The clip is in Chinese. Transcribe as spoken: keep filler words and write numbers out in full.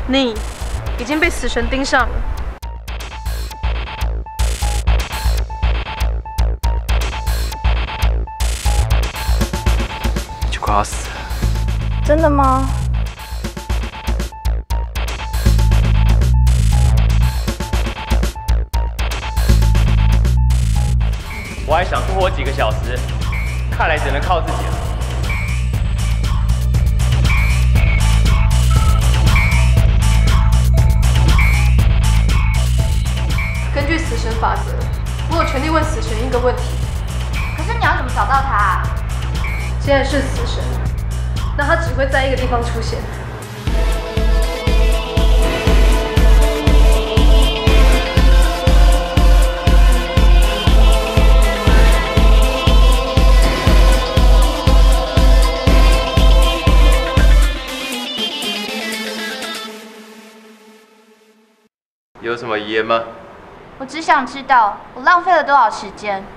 你已经被死神盯上了。 你就快要死了。 真的吗？ 我还想多活几个小时，看来只能靠自己了。 根据死神法则，我有权利问死神一个问题。 可是你要怎么找到他啊？ 既然是死神，那他只会在一个地方出现。 有什么遗言吗？ 我只想知道我浪费了多少时间。